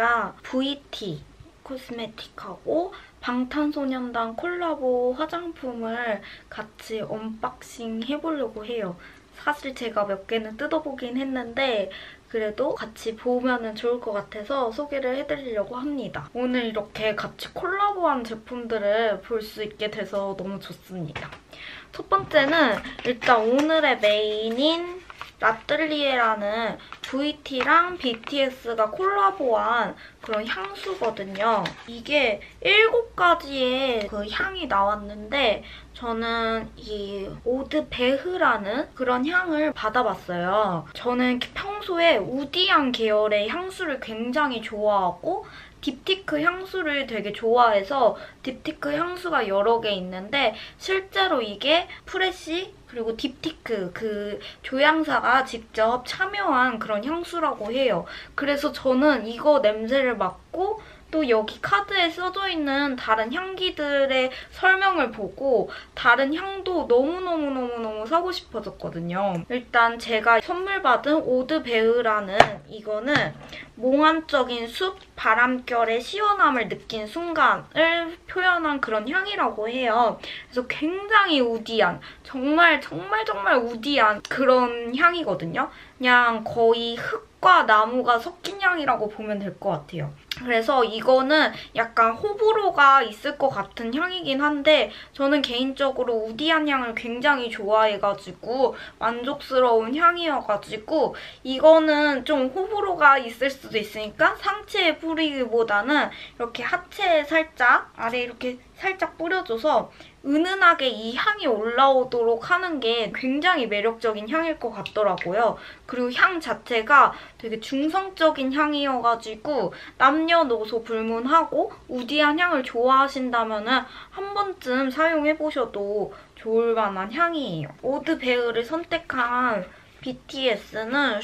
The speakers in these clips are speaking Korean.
제가 VT 코스메틱하고 방탄소년단 콜라보 화장품을 같이 언박싱 해보려고 해요. 사실 제가 몇 개는 뜯어보긴 했는데 그래도 같이 보면 좋을 것 같아서 소개를 해드리려고 합니다. 오늘 이렇게 같이 콜라보한 제품들을 볼 수 있게 돼서 너무 좋습니다. 첫 번째는 일단 오늘의 메인인 라뜰리에라는 VT랑 BTS가 콜라보한 그런 향수거든요. 이게 7가지의 그 향이 나왔는데 저는 이 오드 베흐라는 그런 향을 받아봤어요. 저는 평소에 우디한 계열의 향수를 굉장히 좋아하고 딥티크 향수를 되게 좋아해서 딥티크 향수가 여러 개 있는데 실제로 이게 프레쉬 그리고 딥티크 그 조향사가 직접 참여한 그런 향수라고 해요. 그래서 저는 이거 냄새를 맡고 또 여기 카드에 써져 있는 다른 향기들의 설명을 보고 다른 향도 너무너무 사고 싶어졌거든요. 일단 제가 선물 받은 오드 베흐라는 이거는 몽환적인 숲, 바람결의 시원함을 느낀 순간을 표현한 그런 향이라고 해요. 그래서 굉장히 우디한, 정말 우디한 그런 향이거든요. 그냥 거의 흙과 나무가 섞인 향이라고 보면 될 것 같아요. 그래서 이거는 약간 호불호가 있을 것 같은 향이긴 한데 저는 개인적으로 우디한 향을 굉장히 좋아해가지고 만족스러운 향이어가지고 이거는 좀 호불호가 있을 수도 있으니까 상체에 뿌리기보다는 이렇게 하체에 살짝 아래 이렇게 살짝 뿌려줘서 은은하게 이 향이 올라오도록 하는 게 굉장히 매력적인 향일 것 같더라고요. 그리고 향 자체가 되게 중성적인 향이어가지고 남녀노소 불문하고 우디한 향을 좋아하신다면 한 번쯤 사용해보셔도 좋을 만한 향이에요. 오드 베흐를 선택한 BTS는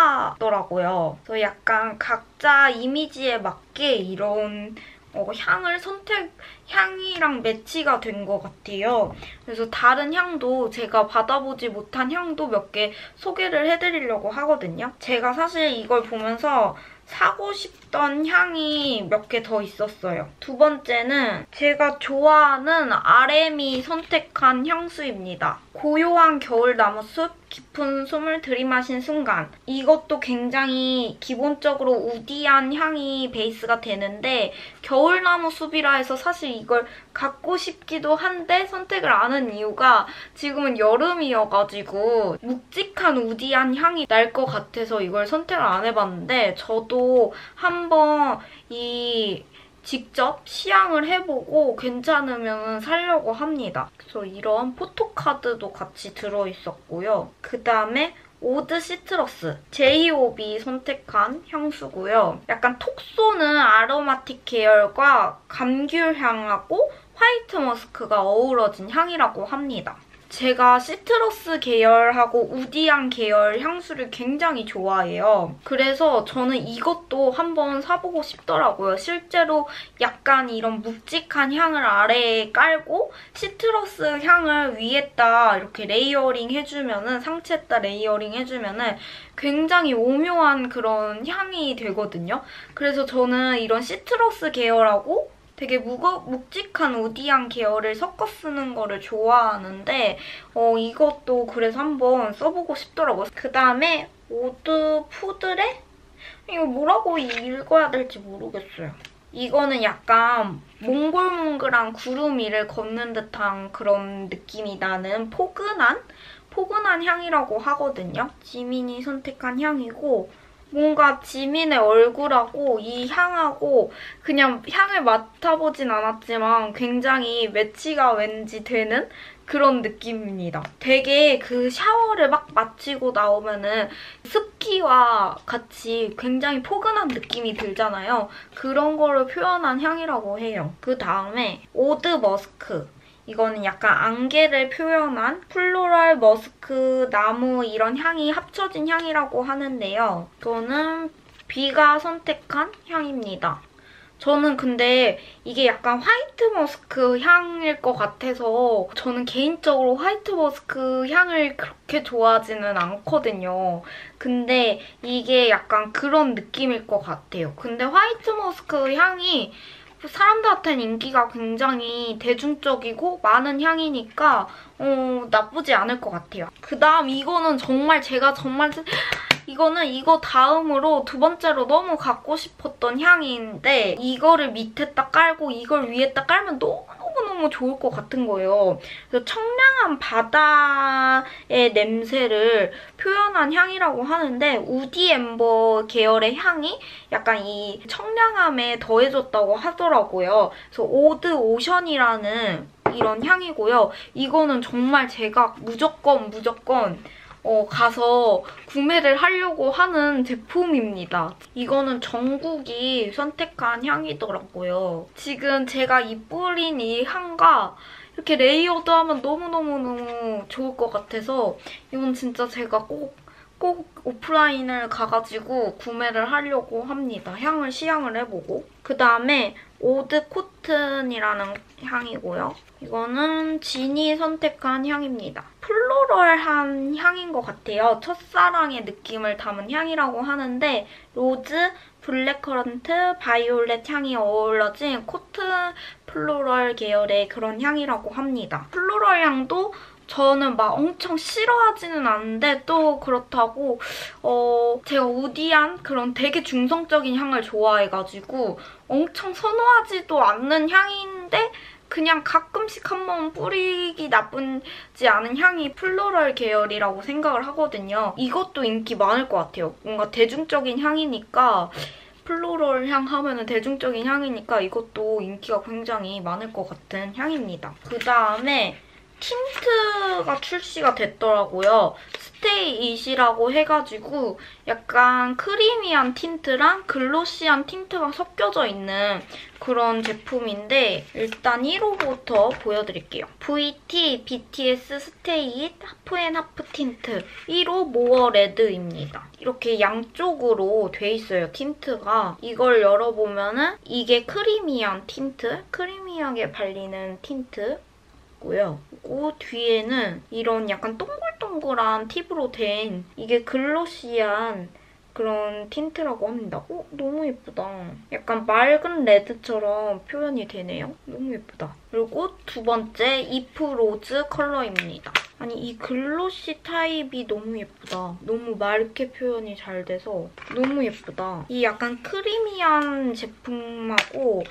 슈가더라고요. 그래서 약간 각자 이미지에 맞게 이런 향이랑 매치가 된 것 같아요. 그래서 다른 향도 제가 받아보지 못한 향도 몇 개 소개를 해드리려고 하거든요. 제가 사실 이걸 보면서 사고 싶던 향이 몇 개 더 있었어요. 두 번째는 제가 좋아하는 RM이 선택한 향수입니다. 고요한 겨울나무숲, 깊은 숨을 들이마신 순간. 이것도 굉장히 기본적으로 우디한 향이 베이스가 되는데 겨울나무숲이라 해서 사실 이걸 갖고 싶기도 한데 선택을 안 한 이유가 지금은 여름이어가지고 묵직한 우디한 향이 날 것 같아서 이걸 선택을 안 해봤는데 저도 한번 직접 시향을 해보고 괜찮으면 사려고 합니다. 그래서 이런 포토카드도 같이 들어있었고요. 그다음에 오드 시트러스, 제이홉이 선택한 향수고요. 약간 톡 쏘는 아로마틱 계열과 감귤 향하고 화이트 머스크가 어우러진 향이라고 합니다. 제가 시트러스 계열하고 우디한 계열 향수를 굉장히 좋아해요. 그래서 저는 이것도 한번 사보고 싶더라고요. 실제로 약간 이런 묵직한 향을 아래에 깔고 시트러스 향을 위에다 이렇게 레이어링 해주면은 상체에다 레이어링 해주면은 굉장히 오묘한 그런 향이 되거든요. 그래서 저는 이런 시트러스 계열하고 되게 묵직한 우디한 계열을 섞어 쓰는 거를 좋아하는데 이것도 그래서 한번 써보고 싶더라고요. 그다음에 오드 푸드레? 이거 뭐라고 읽어야 될지 모르겠어요. 이거는 약간 몽글몽글한 구름 위를 걷는 듯한 그런 느낌이 나는 포근한 향이라고 하거든요. 지민이 선택한 향이고 뭔가 지민의 얼굴하고 이 향하고 그냥 향을 맡아보진 않았지만 굉장히 매치가 왠지 되는 그런 느낌입니다. 되게 그 샤워를 막 마치고 나오면은 습기와 같이 굉장히 포근한 느낌이 들잖아요. 그런 거를 표현한 향이라고 해요. 그 다음에 오드 머스크. 이거는 약간 안개를 표현한 플로럴, 머스크, 나무 이런 향이 합쳐진 향이라고 하는데요. 이거는 비가 선택한 향입니다. 저는 근데 이게 약간 화이트 머스크 향일 것 같아서 저는 개인적으로 화이트 머스크 향을 그렇게 좋아하지는 않거든요. 근데 이게 약간 그런 느낌일 것 같아요. 근데 화이트 머스크 향이 사람들한테는 인기가 굉장히 대중적이고 많은 향이니까 나쁘지 않을 것 같아요. 그다음 이거는 정말 제가 이거 다음으로 두 번째로 너무 갖고 싶었던 향인데 이거를 밑에다 깔고 이걸 위에다 깔면 너무너무 좋을 것 같은 거예요. 그래서 청량한 바다의 냄새를 표현한 향이라고 하는데 우디 엠버 계열의 향이 약간 이 청량함에 더해졌다고 하더라고요. 그래서 오드 오션이라는 이런 향이고요. 이거는 정말 제가 무조건 가서 구매를 하려고 하는 제품입니다. 이거는 정국이 선택한 향이더라고요. 지금 제가 뿌린 이 향과 이렇게 레이어드하면 너무너무 좋을 것 같아서 이건 진짜 제가 꼭 오프라인을 가가지고 구매를 하려고 합니다. 향을 시향을 해보고. 그다음에 오드 코튼이라는 향이고요. 이거는 진이 선택한 향입니다. 플로럴한 향인 것 같아요. 첫사랑의 느낌을 담은 향이라고 하는데 로즈, 블랙커런트, 바이올렛 향이 어우러진 코튼 플로럴 계열의 그런 향이라고 합니다. 플로럴 향도 저는 막 엄청 싫어하지는 않는데 또 그렇다고 제가 우디한 그런 되게 중성적인 향을 좋아해가지고 엄청 선호하지도 않는 향인데 그냥 가끔씩 한번 뿌리기 나쁘지 않은 향이 플로럴 계열이라고 생각을 하거든요. 이것도 인기 많을 것 같아요. 뭔가 대중적인 향이니까 플로럴 향 하면은 대중적인 향이니까 이것도 인기가 굉장히 많을 것 같은 향입니다. 그다음에 틴트가 출시가 됐더라고요. 스테이잇이라고 해가지고 약간 크리미한 틴트랑 글로시한 틴트가 섞여져 있는 그런 제품인데 일단 1호부터 보여드릴게요. VT BTS 스테이잇 하프앤하프 틴트 1호 모어 레드입니다. 이렇게 양쪽으로 돼 있어요, 틴트가. 이걸 열어보면은 이게 크리미한 틴트, 크리미하게 발리는 틴트 고요. 그리고 뒤에는 이런 약간 동글동글한 팁으로 된 이게 글로시한 그런 틴트라고 합니다. 너무 예쁘다. 약간 맑은 레드처럼 표현이 되네요. 너무 예쁘다. 그리고 두 번째 이프 로즈 컬러입니다. 아니 이 글로시 타입이 너무 예쁘다. 너무 맑게 표현이 잘 돼서 너무 예쁘다. 이 약간 크리미한 제품하고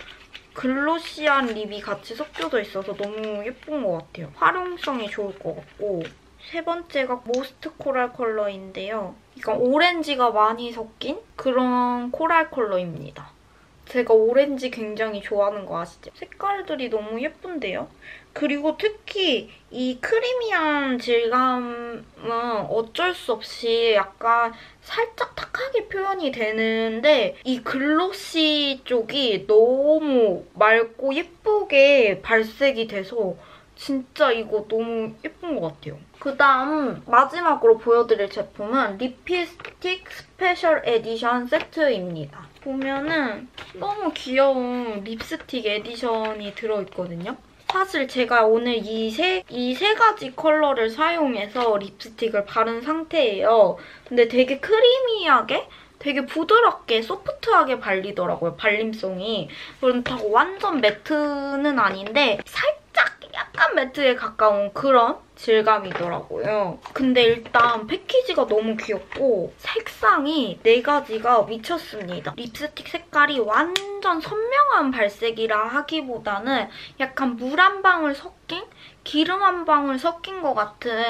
글로시한 립이 같이 섞여져 있어서 너무 예쁜 것 같아요. 활용성이 좋을 것 같고 세 번째가 모스트 코랄 컬러인데요. 이건 오렌지가 많이 섞인 그런 코랄 컬러입니다. 제가 오렌지 굉장히 좋아하는 거 아시죠? 색깔들이 너무 예쁜데요? 그리고 특히 이 크리미한 질감은 어쩔 수 없이 약간 살짝 탁하게 표현이 되는데 이 글로시 쪽이 너무 맑고 예쁘게 발색이 돼서 진짜 이거 너무 예쁜 것 같아요. 그다음 마지막으로 보여드릴 제품은 리피스틱 스페셜 에디션 세트입니다. 보면은 너무 귀여운 립스틱 에디션이 들어있거든요. 사실 제가 오늘 이 세 가지 컬러를 사용해서 립스틱을 바른 상태예요. 근데 되게 크리미하게 되게 부드럽게 소프트하게 발리더라고요, 발림성이. 그렇다고 완전 매트는 아닌데 살짝 약간 매트에 가까운 그런 질감이더라고요. 근데 일단 패키지가 너무 귀엽고 색상이 4가지가 미쳤습니다. 립스틱 색깔이 완전 선명한 발색이라 하기보다는 약간 물 한 방울 섞인, 기름 한 방울 섞인 것 같은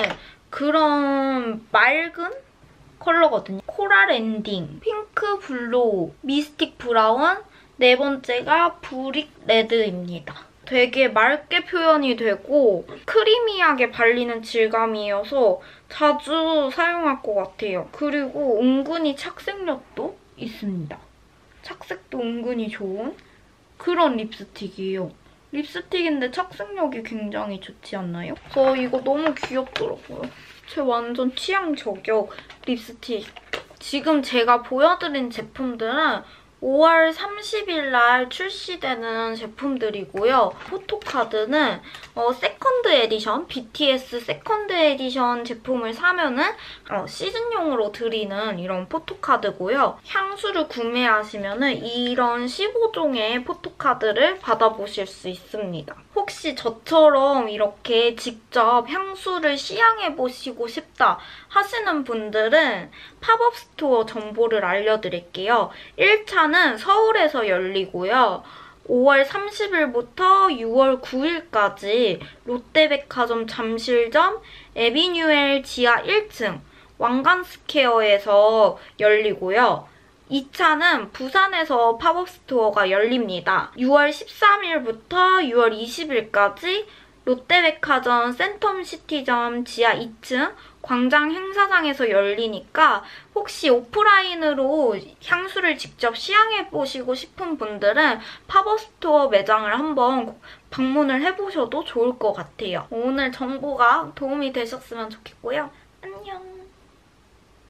그런 맑은 컬러거든요. 코랄 엔딩, 핑크 블로우, 미스틱 브라운, 네 번째가 브릭 레드입니다. 되게 맑게 표현이 되고 크리미하게 발리는 질감이어서 자주 사용할 것 같아요. 그리고 은근히 착색력도 있습니다. 착색도 은근히 좋은 그런 립스틱이에요. 립스틱인데 착색력이 굉장히 좋지 않나요? 저 이거 너무 귀엽더라고요. 제 완전 취향 저격 립스틱. 지금 제가 보여드린 제품들은 5월 30일 날 출시되는 제품들이고요. 포토카드는 세컨드 에디션, BTS 세컨드 에디션 제품을 사면은 시즌용으로 드리는 이런 포토카드고요. 향수를 구매하시면은 이런 15종의 포토카드를 받아보실 수 있습니다. 혹시 저처럼 이렇게 직접 향수를 시향해보시고 싶다 하시는 분들은 팝업 스토어 정보를 알려드릴게요. 1차는 서울에서 열리고요. 5월 30일부터 6월 9일까지 롯데백화점 잠실점 에비뉴엘 지하 1층 왕관스퀘어에서 열리고요. 2차는 부산에서 팝업 스토어가 열립니다. 6월 13일부터 6월 20일까지 롯데백화점 센텀시티점 지하 2층 광장 행사장에서 열리니까 혹시 오프라인으로 향수를 직접 시향해보시고 싶은 분들은 팝업 스토어 매장을 한번 방문을 해보셔도 좋을 것 같아요. 오늘 정보가 도움이 되셨으면 좋겠고요.